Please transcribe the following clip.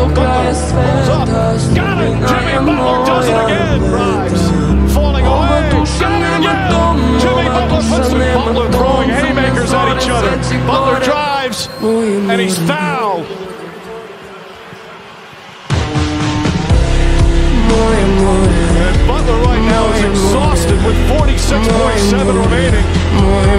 Butler pulls up. Got it! Jimmy Butler does it again. Drives. Falling away. Got it again. Jimmy Butler puts the Butler throwing haymakers at each other. Butler drives, and he's fouled. And Butler right now is exhausted with 46.7 remaining.